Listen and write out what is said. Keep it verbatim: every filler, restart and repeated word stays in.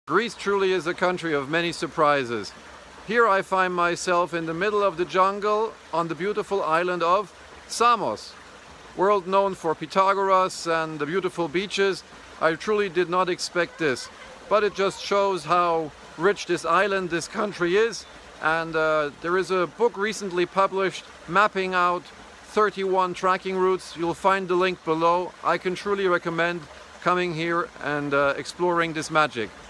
Greece truly is a country of many surprises. Here I find myself in the middle of the jungle on the beautiful island of Samos. World known for Pythagoras and the beautiful beaches. I truly did not expect this, but it just shows how rich this island, this country is. And uh, there is a book recently published mapping out thirty-one tracking routes. You'll find the link below. I can truly recommend coming here and uh, exploring this magic.